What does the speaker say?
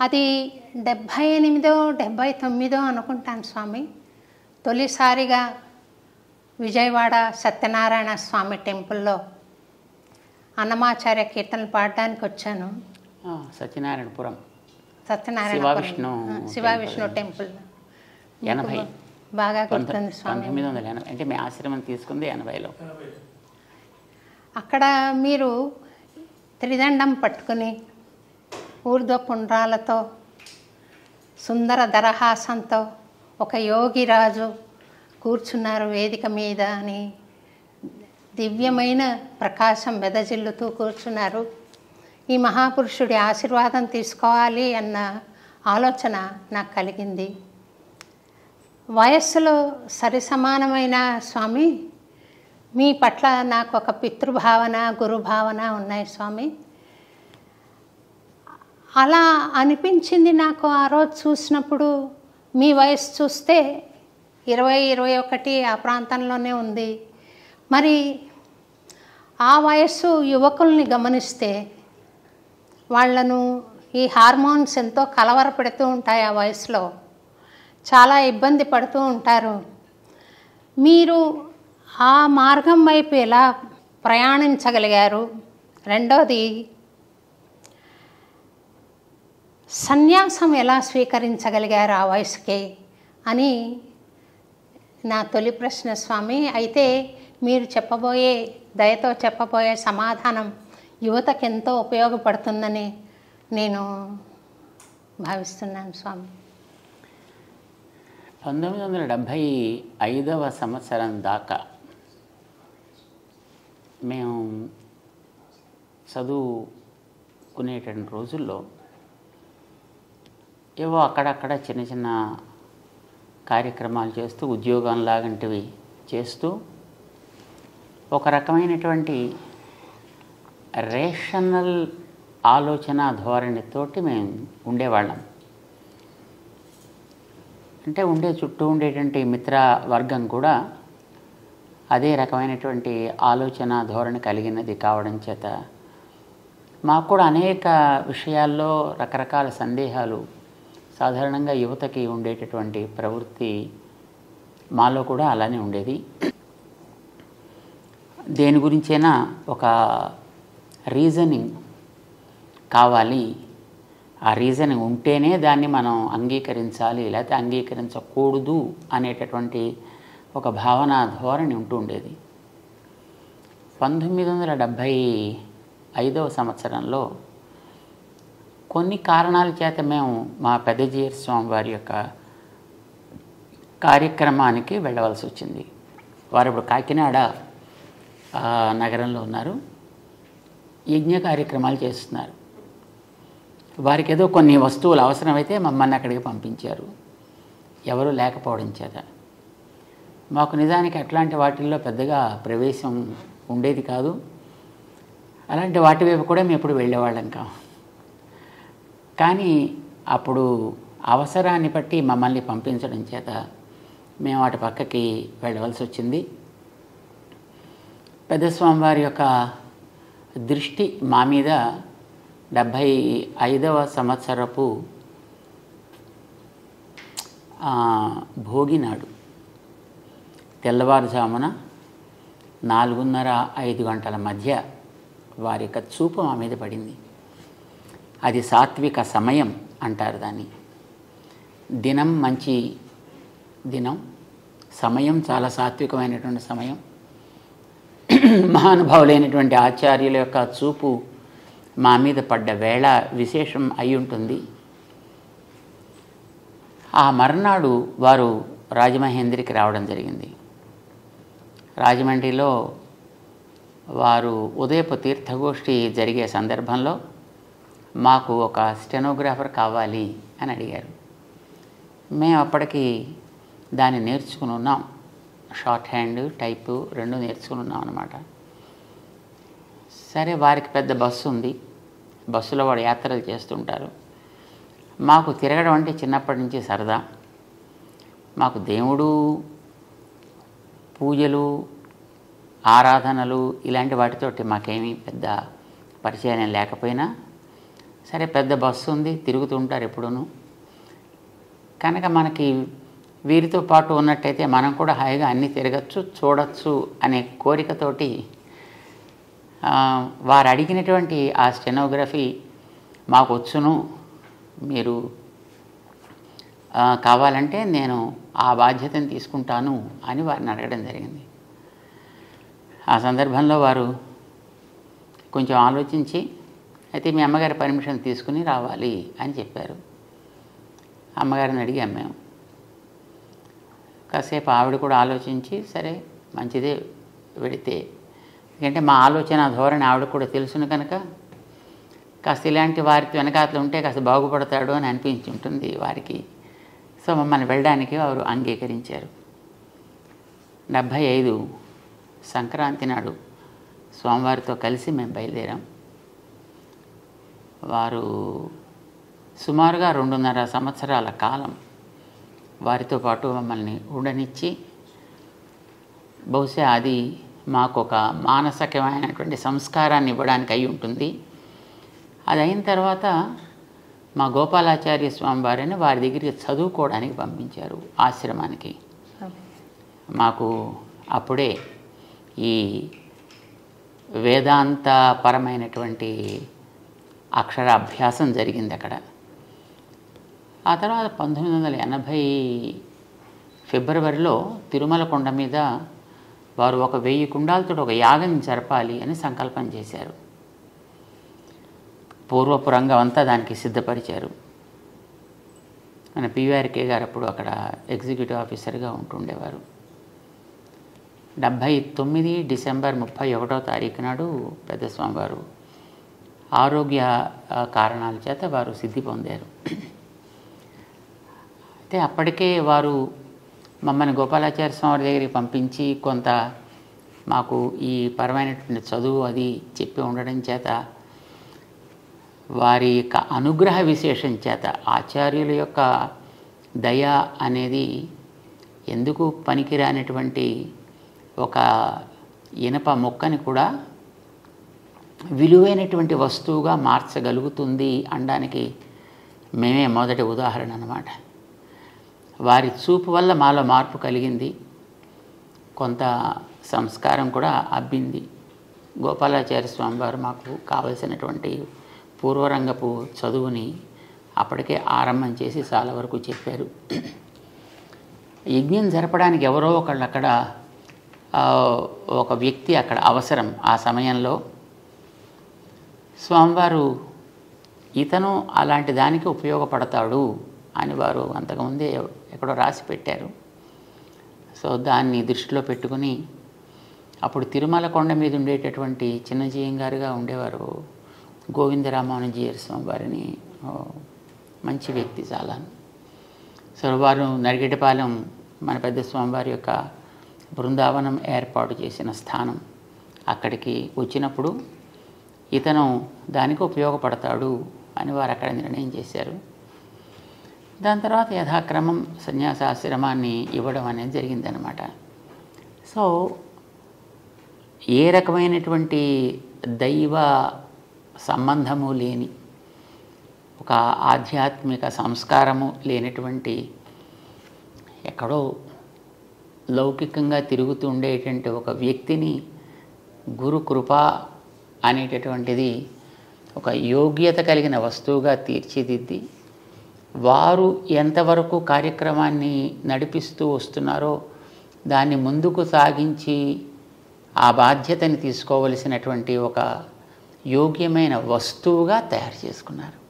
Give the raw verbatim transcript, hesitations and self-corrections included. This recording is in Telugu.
అది డెబ్భై ఎనిమిదో డెబ్భై తొమ్మిదో అనుకుంటాను స్వామి. తొలిసారిగా విజయవాడ సత్యనారాయణ స్వామి టెంపుల్లో అన్నమాచార్య కీర్తనలు పాడడానికి వచ్చాను. సత్యనారాయణపురం సత్యనారాయణ శివ విష్ణు టెంపుల్ ఎనభై బాగా గుర్తుంది స్వామి. పంతొమ్మిది వందల ఎనభై అంటే మీ ఆశ్రమం తీసుకుంది ఎనభైలో. అక్కడ మీరు త్రిదండం పట్టుకుని ఊర్ధ్వ పుండ్రాలతో సుందర దరహాసంతో ఒక యోగిరాజు కూర్చున్నారు వేదిక మీద అని దివ్యమైన ప్రకాశం వెదజిల్లుతూ కూర్చున్నారు. ఈ మహాపురుషుడి ఆశీర్వాదం తీసుకోవాలి అన్న ఆలోచన నాకు కలిగింది. వయస్సులో సరిసమానమైన స్వామి, మీ పట్ల నాకు ఒక పితృభావన గురుభావన ఉన్నాయి స్వామి. అలా అనిపించింది నాకు ఆ రోజు చూసినప్పుడు. మీ వయసు చూస్తే ఇరవై ఇరవై ఒకటి ఆ ప్రాంతంలోనే ఉంది. మరి ఆ వయస్సు యువకుల్ని గమనిస్తే వాళ్లను ఈ హార్మోన్స్ ఎంతో కలవరపెడుతూ ఉంటాయి. ఆ వయసులో చాలా ఇబ్బంది పడుతూ ఉంటారు. మీరు ఆ మార్గం వైపు ఎలా ప్రయాణించగలిగారు? రెండోది, సన్యాసం ఎలా స్వీకరించగలిగారు ఆ వయసుకే అని నా తొలి ప్రశ్న స్వామి. అయితే మీరు చెప్పబోయే దయతో చెప్పబోయే సమాధానం యువతకు ఎంతో ఉపయోగపడుతుందని నేను భావిస్తున్నాను స్వామి. పంతొమ్మిది వందల డెబ్భై ఐదవ సంవత్సరం దాకా మేము చదువుకునేటువంటి రోజుల్లో ఏవో అక్కడక్కడ చిన్న చిన్న కార్యక్రమాలు చేస్తూ ఉద్యోగం లాంటివి చేస్తూ ఒక రకమైనటువంటి రేషనల్ ఆలోచన ధోరణితోటి మేము ఉండేవాళ్ళం. అంటే ఉండే చుట్టూ ఉండేటువంటి మిత్ర వర్గం కూడా అదే రకమైనటువంటి ఆలోచన ధోరణి కలిగినది కావడం చేత మాకు కూడా అనేక విషయాల్లో రకరకాల సందేహాలు, సాధారణంగా యువతకి ఉండేటటువంటి ప్రవృత్తి మాలో కూడా అలానే ఉండేది. దేని గురించైనా ఒక రీజనింగ్ కావాలి, ఆ రీజనింగ్ ఉంటేనే దాన్ని మనం అంగీకరించాలి, లేకపోతే అంగీకరించకూడదు అనేటటువంటి ఒక భావన ధోరణి ఉంటూ ఉండేది. పంతొమ్మిది వందల డెబ్భై ఐదవ సంవత్సరంలో కొన్ని కారణాల చేత మేము మా పెద్దజీయర్ స్వామి వారి యొక్క కార్యక్రమానికి వెళ్ళవలసి వచ్చింది. వారు ఇప్పుడు కాకినాడ నగరంలో ఉన్నారు, యజ్ఞ కార్యక్రమాలు చేస్తున్నారు. వారికి ఏదో కొన్ని వస్తువులు అవసరమైతే మమ్మల్ని అక్కడికి పంపించారు, ఎవరు లేకపోవడం చేత. మాకు నిజానికి అట్లాంటి వాటిల్లో పెద్దగా ప్రవేశం ఉండేది కాదు. అలాంటి వాటి వైపు కూడా మేము ఎప్పుడు వెళ్ళేవాళ్ళం కాము. కానీ అప్పుడు అవసరాన్ని బట్టి మమ్మల్ని పంపించడం చేత మేము వాటి పక్కకి వెళ్ళవలసి వచ్చింది. పెద్దస్వామి వారి యొక్క దృష్టి మా మీద డెబ్భై ఐదవ సంవత్సరపు భోగినాడు తెల్లవారుజామున నాలుగున్నర ఐదు గంటల మధ్య వారి యొక్క చూపు మా మీద పడింది. అది సాత్విక సమయం అంటారు దాన్ని. దినం మంచి దినం, సమయం చాలా సాత్వికమైనటువంటి సమయం. మహానుభావులైనటువంటి ఆచార్యుల యొక్క చూపు మా మీద పడ్డ వేళ విశేషం అయి ఉంటుంది. ఆ మర్నాడు వారు రాజమహేంద్రికి రావడం జరిగింది. రాజమండ్రిలో వారు ఉదయపు తీర్థగోష్ఠి జరిగే సందర్భంలో మాకు ఒక స్టెనోగ్రాఫర్ కావాలి అని అడిగారు. మేము అప్పటికి దాన్ని నేర్చుకుని ఉన్నాం, షార్ట్ హ్యాండ్ టైపు రెండు నేర్చుకుని ఉన్నాం అన్నమాట. సరే, వారికి పెద్ద బస్సు ఉంది, బస్సులో వాడు యాత్రలు చేస్తుంటారు. మాకు తిరగడం అంటే చిన్నప్పటి నుంచి సరదా. మాకు దేవుడు, పూజలు, ఆరాధనలు ఇలాంటి వాటితోటి మాకేమీ పెద్ద పరిచయం లేకపోయినా సరే పెద్ద బస్సు ఉంది, తిరుగుతుంటారు ఎప్పుడూను, కనుక మనకి వీరితో పాటు ఉన్నట్టయితే మనం కూడా హాయిగా అన్నీ తిరగచ్చు, చూడొచ్చు అనే కోరికతోటి వారు అడిగినటువంటి ఆ స్టెనోగ్రఫీ మాకు వచ్చును, మీరు కావాలంటే నేను ఆ బాధ్యతను తీసుకుంటాను అని వారిని అడగడం జరిగింది. ఆ సందర్భంలో వారు కొంచెం ఆలోచించి, అయితే మీ అమ్మగారి పర్మిషన్ తీసుకుని రావాలి అని చెప్పారు. అమ్మగారిని అడిగాం మేము. కాసేపు ఆవిడ కూడా ఆలోచించి, సరే మంచిదే వెడితే, ఎందుకంటే మా ఆలోచన ధోరణి ఆవిడ కూడా తెలుసును కనుక కాస్త ఇలాంటి వారికి వెనకాతలు ఉంటే కాస్త బాగుపడతాడు అని అనిపించి ఉంటుంది వారికి. సో మమ్మల్ని వెళ్ళడానికి వారు అంగీకరించారు. డెబ్భై ఐదు సంక్రాంతి నాడు స్వామివారితో కలిసి మేము బయలుదేరాం. వారు సుమారుగా రెండున్నర సంవత్సరాల కాలం వారితో పాటు మమ్మల్ని ఉండనిచ్చి, బహుశా అది మాకు ఒక మానసికమైనటువంటి సంస్కారాన్ని ఇవ్వడానికి అయి ఉంటుంది. అది అయిన తర్వాత మా గోపాలాచార్య స్వామి వారిని వారి దగ్గరికి చదువుకోవడానికి పంపించారు ఆశ్రమానికి. మాకు అప్పుడే ఈ వేదాంతపరమైనటువంటి అక్షరాభ్యాసం జరిగింది అక్కడ. ఆ తర్వాత పంతొమ్మిది వందల ఎనభై ఫిబ్రవరిలో తిరుమల కొండ మీద వారు ఒక వెయ్యి కుండాలతో ఒక యాగం జరపాలి అని సంకల్పం చేశారు. పూర్వపు రంగం అంతా దానికి సిద్ధపరిచారు. మన పివిఆర్కే గారు అప్పుడు అక్కడ ఎగ్జిక్యూటివ్ ఆఫీసర్గా ఉంటుండేవారు. డెబ్భై తొమ్మిది డిసెంబర్ ముప్పై ఒకటో తారీఖు నాడు పెద్ద స్వామివారు ఆరోగ్య కారణాల చేత వారు సిద్ధి పొందారు. అయితే అప్పటికే వారు మమ్మల్ని గోపాలాచార్య స్వామి దగ్గరికి పంపించి కొంత మాకు ఈ పరమైనటువంటి చదువు అది చెప్పి ఉండడం చేత, వారి యొక్క అనుగ్రహ విశేషం చేత, ఆచార్యుల యొక్క దయ అనేది ఎందుకు పనికిరానటువంటి ఒక ఇనప మొక్కని కూడా విలువైనటువంటి వస్తువుగా మార్చగలుగుతుంది అనడానికి మేమే మొదటి ఉదాహరణ అన్నమాట. వారి చూపు వల్ల మాలో మార్పు కలిగింది, కొంత సంస్కారం కూడా అబ్బింది. గోపాలాచార్య స్వామి వారు మాకు కావలసినటువంటి పూర్వరంగపు చదువుని అప్పటికే ఆరంభం చేసి చాలా వరకు చెప్పారు. యజ్ఞం జరపడానికి ఎవరో ఒకళ్ళు అక్కడ ఒక వ్యక్తి అక్కడ అవసరం. ఆ సమయంలో స్వామివారు ఇతను అలాంటి దానికి ఉపయోగపడతాడు అని వారు అంతకుముందే ఎక్కడో రాసి పెట్టారు. సో దాన్ని దృష్టిలో పెట్టుకుని అప్పుడు తిరుమల కొండ మీద ఉండేటటువంటి చిన్నజీయం గారుగా ఉండేవారు గోవిందరామానుజీయర్ స్వామి వారిని, మంచి వ్యక్తి చాలా. సో వారు నరిగేటపాలెం మన పెద్ద స్వామివారి యొక్క బృందావనం ఏర్పాటు చేసిన స్థానం, అక్కడికి వచ్చినప్పుడు ఇతను దానికి ఉపయోగపడతాడు అని వారు అక్కడ నిర్ణయం చేశారు. దాని తర్వాత యథాక్రమం సన్యాసాశ్రమాన్ని ఇవ్వడం అనేది జరిగిందనమాట. సో ఏ రకమైనటువంటి దైవ సంబంధము లేని, ఒక ఆధ్యాత్మిక సంస్కారము లేనటువంటి, ఎక్కడో లౌకికంగా తిరుగుతూ ఉండేటువంటి ఒక వ్యక్తిని గురు కృప అనేటటువంటిది ఒక యోగ్యత కలిగిన వస్తువుగా తీర్చిదిద్ది, వారు ఎంతవరకు కార్యక్రమాన్ని నడిపిస్తూ వస్తున్నారో దాన్ని ముందుకు సాగించి ఆ బాధ్యతని తీసుకోవలసినటువంటి ఒక యోగ్యమైన వస్తువుగా తయారు చేసుకున్నారు.